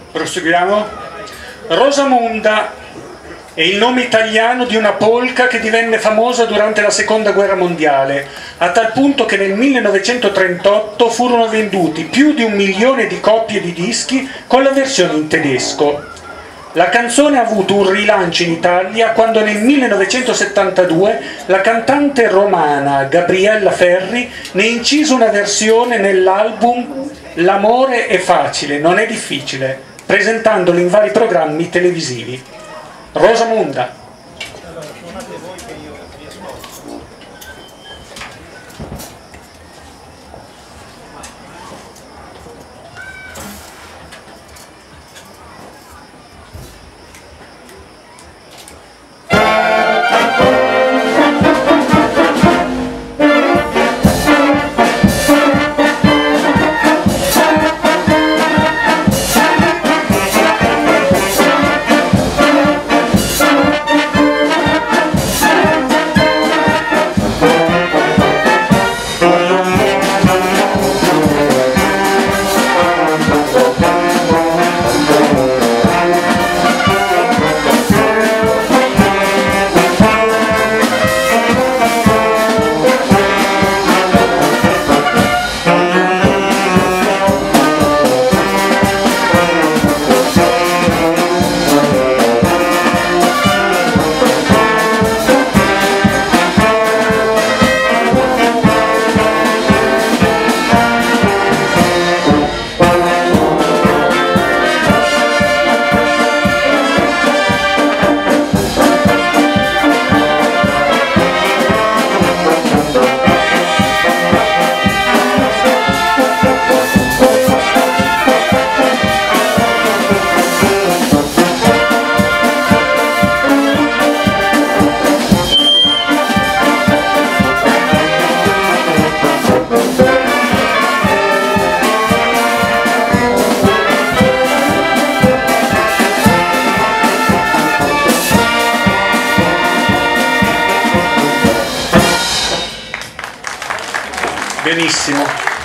Proseguiamo. Rosamonda è il nome italiano di una polka che divenne famosa durante la Seconda Guerra Mondiale, a tal punto che nel 1938 furono venduti più di 1 milione di copie di dischi con la versione in tedesco. La canzone ha avuto un rilancio in Italia quando nel 1972 la cantante romana Gabriella Ferri ne incise una versione nell'album L'amore è facile, non è difficile, presentandolo in vari programmi televisivi. Rosamonda. Benissimo.